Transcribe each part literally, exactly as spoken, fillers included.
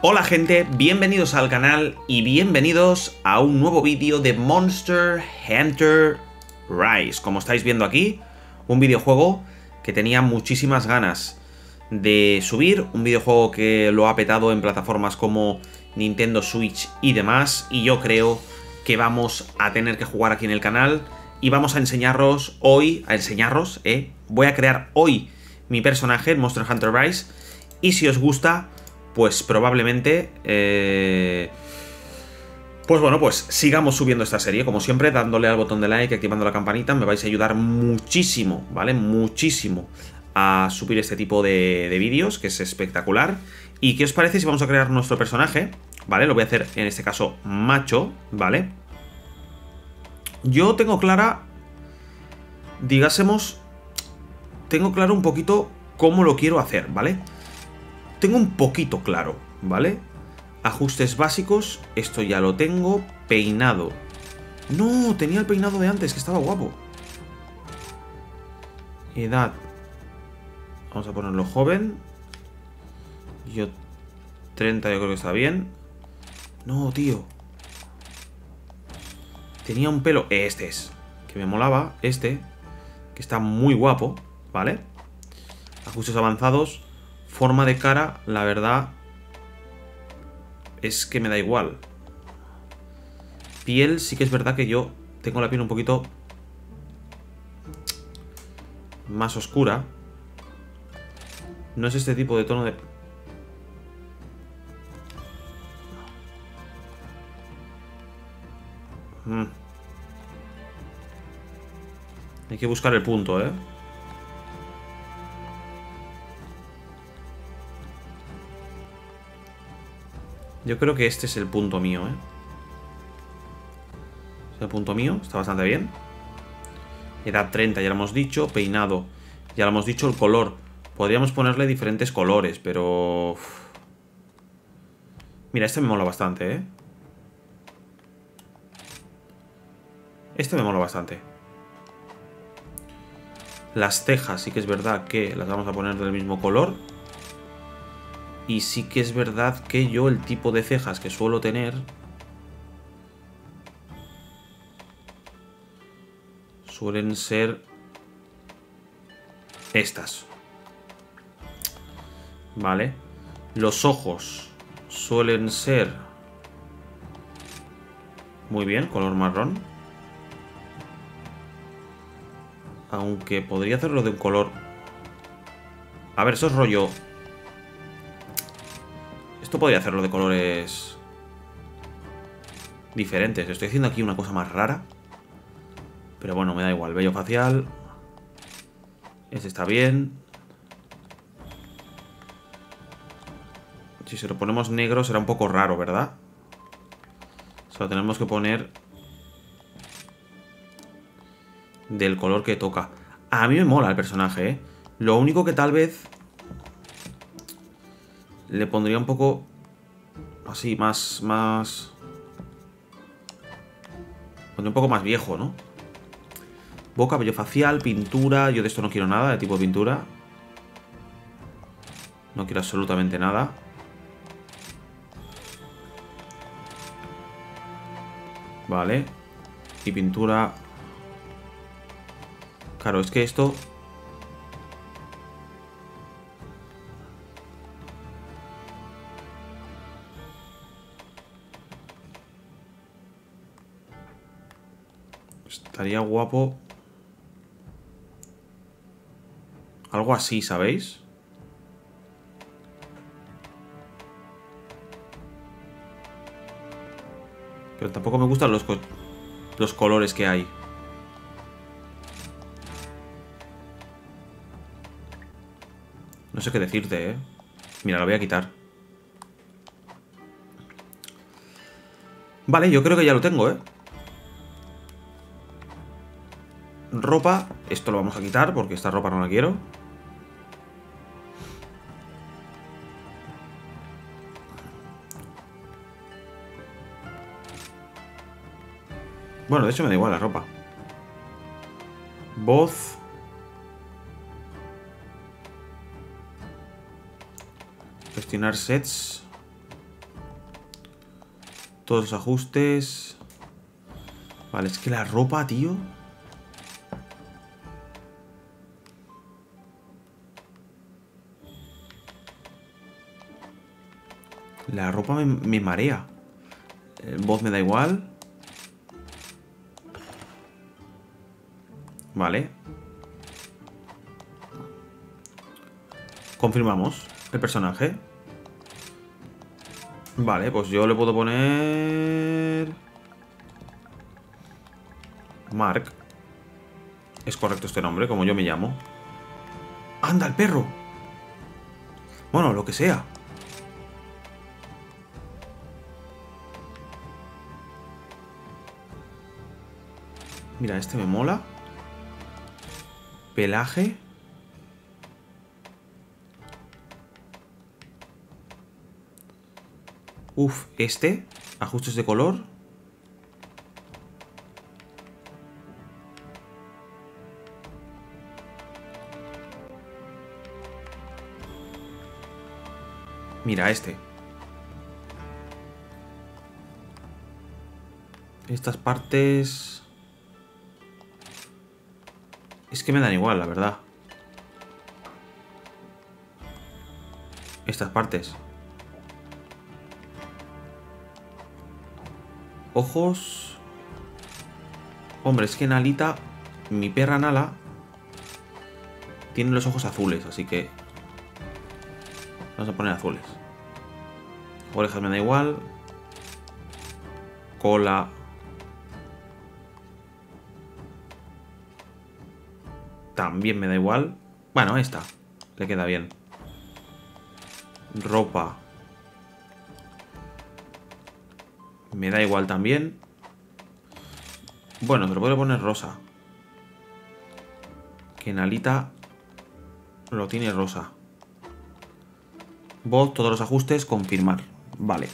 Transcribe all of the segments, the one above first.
Hola gente, bienvenidos al canal y bienvenidos a un nuevo vídeo de Monster Hunter Rise. Como estáis viendo aquí, un videojuego que tenía muchísimas ganas de subir, un videojuego que lo ha petado en plataformas como Nintendo Switch y demás, y yo creo que vamos a tener que jugar aquí en el canal y vamos a enseñaros hoy, a enseñaros, eh, voy a crear hoy mi personaje en Monster Hunter Rise, y si os gusta, pues probablemente, eh, pues bueno, pues sigamos subiendo esta serie, como siempre, dándole al botón de like, activando la campanita, me vais a ayudar muchísimo, ¿vale? Muchísimo a subir este tipo de, de vídeos, que es espectacular. ¿Y qué os parece si vamos a crear nuestro personaje? ¿Vale? Lo voy a hacer, en este caso, macho, ¿vale? Yo tengo clara, digásemos, tengo claro un poquito cómo lo quiero hacer, ¿vale? Tengo un poquito claro, ¿vale? Ajustes básicos, esto ya lo tengo. Peinado. No, tenía el peinado de antes, que estaba guapo. Edad. Vamos a ponerlo joven. Yo treinta, yo creo que está bien. No, tío. Tenía un pelo, este es, que me molaba, este, que está muy guapo, ¿vale? Ajustes avanzados. Forma de cara, la verdad, es que me da igual. Piel, sí que es verdad que yo tengo la piel un poquito más oscura. No es este tipo de tono de... Mm. Hay que buscar el punto, ¿eh? Yo creo que este es el punto mío, ¿eh? Es el punto mío, está bastante bien. Edad treinta, ya lo hemos dicho. Peinado, ya lo hemos dicho. El color, podríamos ponerle diferentes colores, pero... Uf. Mira, este me mola bastante, ¿eh? Este me mola bastante. Las cejas, sí que es verdad que las vamos a poner del mismo color. Y sí que es verdad que yo el tipo de cejas que suelo tener suelen ser estas. Vale. Los ojos suelen ser... Muy bien, color marrón. Aunque podría hacerlo de un color... A ver, eso es rollo... Esto podría hacerlo de colores diferentes. Estoy haciendo aquí una cosa más rara, pero bueno, me da igual. Vello facial. Este está bien. Si se lo ponemos negro será un poco raro, ¿verdad? Se lo tenemos que poner del color que toca. A mí me mola el personaje, ¿eh? Lo único que tal vez le pondría un poco así, más... más... Pondría un poco más viejo, ¿no? Boca, vello facial, pintura. Yo de esto no quiero nada, de tipo de pintura. No quiero absolutamente nada. Vale. Y pintura... Claro, es que esto... Estaría guapo... Algo así, ¿sabéis? Pero tampoco me gustan los, co los colores que hay. No sé qué decirte, ¿eh? Mira, lo voy a quitar. Vale, yo creo que ya lo tengo, ¿eh? Ropa, esto lo vamos a quitar porque esta ropa no la quiero. Bueno, de hecho me da igual la ropa. Voz. Gestionar sets. Todos los ajustes. Vale, es que la ropa, tío. La ropa me, me marea. El voz me da igual. Vale. Confirmamos el personaje. Vale, pues yo le puedo poner... Mark. Es correcto este nombre, como yo me llamo. ¡Anda, el perro! Bueno, lo que sea. Mira, este me mola. Pelaje. Uf, este. Ajustes de color. Mira, este. Estas partes... Es que me dan igual, la verdad. Estas partes. Ojos. Hombre, es que Nalita, mi perra Nala, tiene los ojos azules, así que vamos a poner azules. Orejas me da igual. Cola. También me da igual. Bueno, esta le queda bien. Ropa. Me da igual también. Bueno, se lo puedo poner rosa. Que Nalita lo tiene rosa. Voz, todos los ajustes, confirmar. Vale.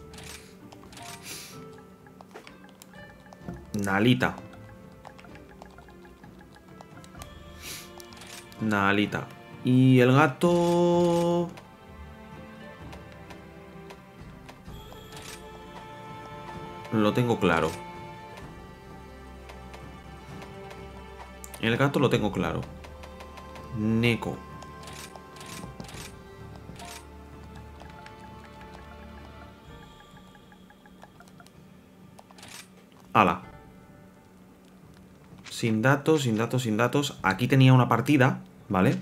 Nalita. Nalita. Y el gato... Lo tengo claro. El gato lo tengo claro. Neko. Ala. Sin datos, sin datos, sin datos. Aquí tenía una partida, ¿vale?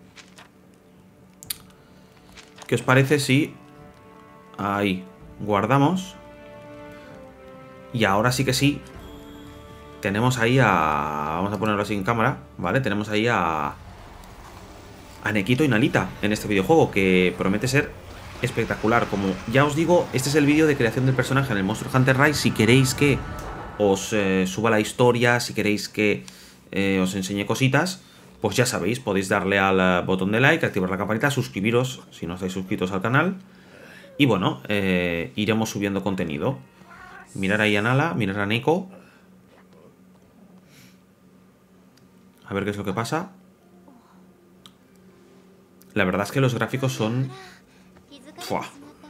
¿Qué os parece si... Ahí. Guardamos. Y ahora sí que sí. Tenemos ahí a... Vamos a ponerlo así en cámara, ¿vale? Tenemos ahí a... A Nekito y Nalita en este videojuego, que promete ser espectacular. Como ya os digo, este es el vídeo de creación del personaje en el Monster Hunter Rise. Si queréis que os eh, suba la historia, si queréis que eh, os enseñe cositas, pues ya sabéis, podéis darle al botón de like, activar la campanita, suscribiros si no estáis suscritos al canal. Y bueno, eh, iremos subiendo contenido. Mirar ahí a Nala, mirar a Neko. A ver qué es lo que pasa. La verdad es que los gráficos son... ¡Fua!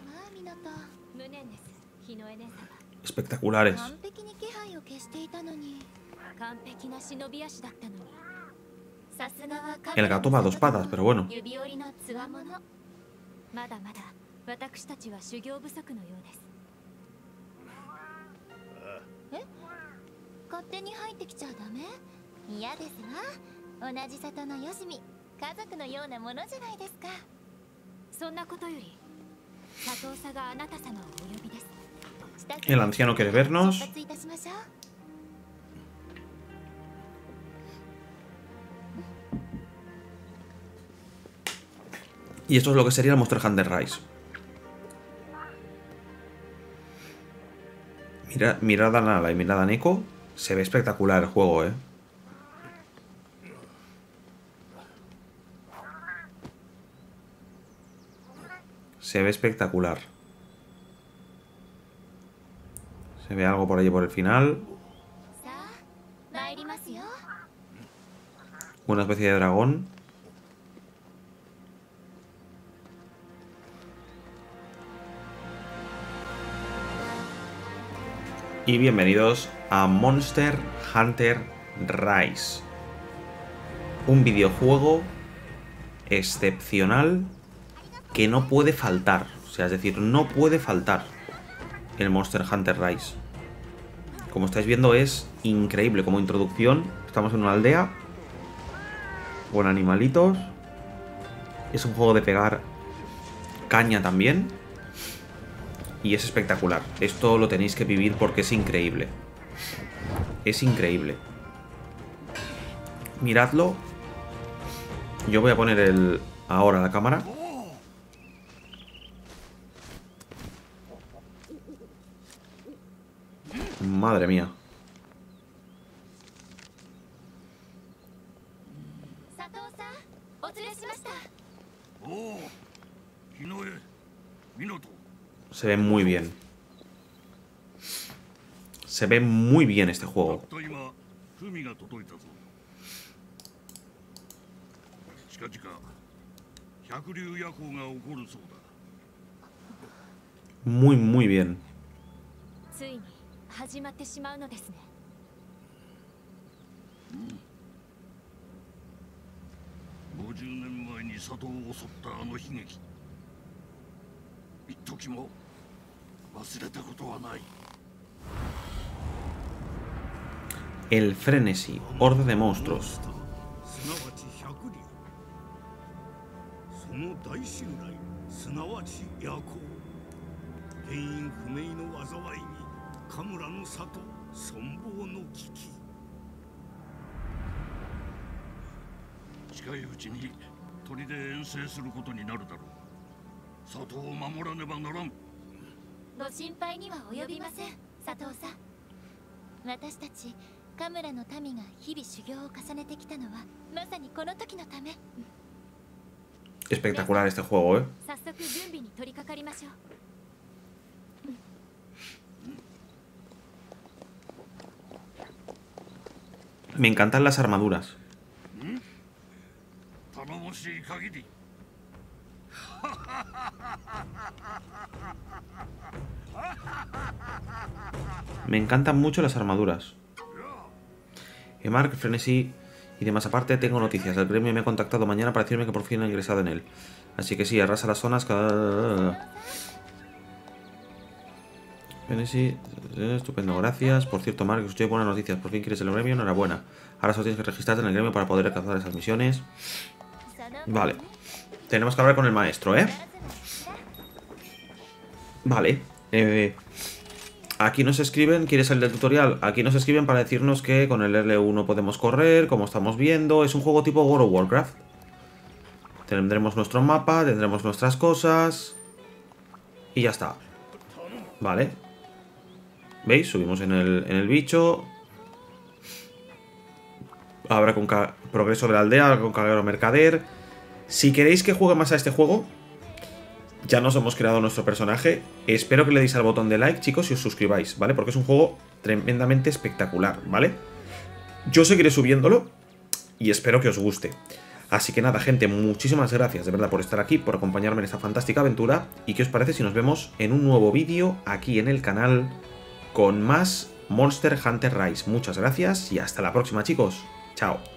Espectaculares. El gato va a dos patas, pero bueno. El anciano quiere vernos. Y esto es lo que sería el Monster Hunter Rise. Mira, mirad a Nala y mirad a Neko. Se ve espectacular el juego, eh. Se ve espectacular. Se ve algo por allí por el final. Una especie de dragón. y bienvenidos a Monster Hunter Rise. Un videojuego excepcional que no puede faltar. O sea, es decir, no puede faltar el Monster Hunter Rise. Como estáis viendo, es increíble como introducción. Estamos en una aldea con animalitos. Es un juego de pegar caña también. Y es espectacular. Esto lo tenéis que vivir porque es increíble. Es increíble. Miradlo. Yo voy a poner el ahora la cámara. Madre mía. Se ve muy bien. Se ve muy bien este juego. Muy, muy bien. El frenesí, horda de monstruos. Espectacular este juego, ¿eh? Me encantan las armaduras. Me encantan mucho las armaduras. Mark, Frenesí y demás aparte, tengo noticias. El gremio me ha contactado mañana para decirme que por fin ha ingresado en él. Así que sí, arrasa las zonas. Frenesí, estupendo, gracias. Por cierto, Mark, os doy buenas noticias. Por fin quieres el gremio, enhorabuena. Ahora solo tienes que registrarte en el gremio para poder alcanzar esas misiones. Vale. Tenemos que hablar con el maestro, ¿eh? Vale. Eh... Aquí nos escriben, ¿quieres salir del tutorial? Aquí nos escriben para decirnos que con el L uno podemos correr, como estamos viendo. Es un juego tipo World of Warcraft. Tendremos nuestro mapa, tendremos nuestras cosas. Y ya está. Vale. ¿Veis? Subimos en el, en el bicho. Habrá con progreso de la aldea, con carguero mercader. Si queréis que juegue más a este juego, ya nos hemos creado nuestro personaje. Espero que le deis al botón de like, chicos, y os suscribáis, ¿vale? Porque es un juego tremendamente espectacular, ¿vale? Yo seguiré subiéndolo y espero que os guste. Así que nada, gente, muchísimas gracias de verdad por estar aquí, por acompañarme en esta fantástica aventura. ¿Y qué os parece si nos vemos en un nuevo vídeo aquí en el canal con más Monster Hunter Rise? Muchas gracias y hasta la próxima, chicos. Chao.